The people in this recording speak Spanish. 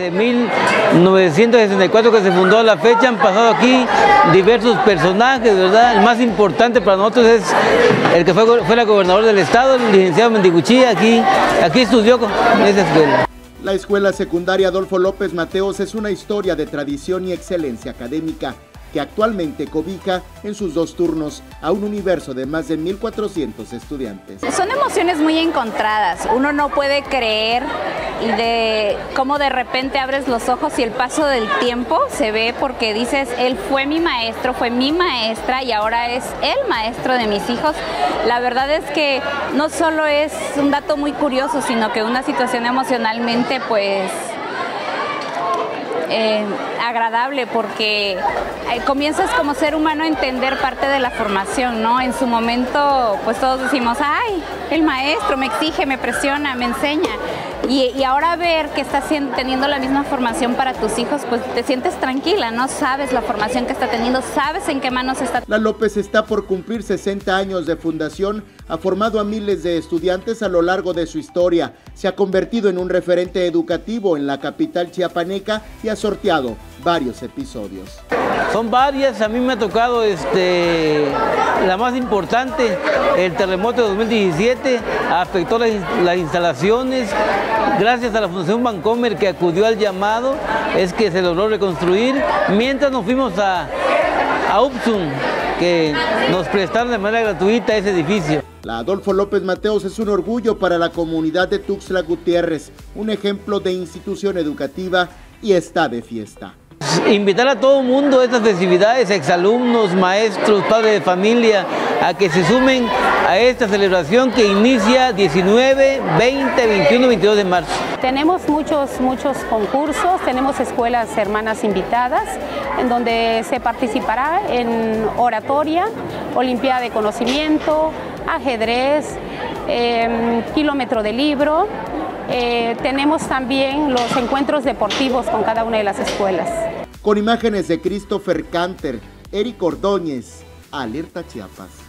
desde 1964 que se fundó a la fecha, han pasado aquí diversos personajes, ¿verdad? El más importante para nosotros es el que fue la gobernador del estado, el licenciado Mendiguchí, aquí estudió en esa escuela. La escuela secundaria Adolfo López Mateos es una historia de tradición y excelencia académica que actualmente cobija en sus 2 turnos a un universo de más de 1,400 estudiantes. Son emociones muy encontradas. Uno no puede creer y de cómo de repente abres los ojos y el paso del tiempo se ve porque dices, él fue mi maestro, fue mi maestra y ahora es el maestro de mis hijos. La verdad es que no solo es un dato muy curioso, sino que una situación emocionalmente pues agradable, porque comienzas como ser humano a entender parte de la formación, ¿no? En su momento pues todos decimos, ay, el maestro me exige, me presiona, me enseña. Y ahora ver que estás teniendo la misma formación para tus hijos, pues te sientes tranquila, ¿no? Sabes la formación que está teniendo, sabes en qué manos está. La López está por cumplir 60 años de fundación, ha formado a miles de estudiantes a lo largo de su historia, se ha convertido en un referente educativo en la capital chiapaneca y ha sorteado varios episodios. Son varias, a mí me ha tocado la más importante, el terremoto de 2017, afectó las instalaciones. Gracias a la Fundación Bancomer que acudió al llamado, es que se logró reconstruir, mientras nos fuimos a UPSUM, que nos prestaron de manera gratuita ese edificio. La Adolfo López Mateos es un orgullo para la comunidad de Tuxtla Gutiérrez, un ejemplo de institución educativa y está de fiesta. Invitar a todo el mundo a estas festividades, exalumnos, maestros, padres de familia, a que se sumen a esta celebración que inicia 19, 20, 21, 22 de marzo. Tenemos muchos concursos, tenemos escuelas hermanas invitadas, en donde se participará en oratoria, olimpiada de conocimiento, ajedrez, kilómetro de libro. Tenemos también los encuentros deportivos con cada una de las escuelas. Con imágenes de Christopher Canter, Eric Ordóñez, Alerta Chiapas.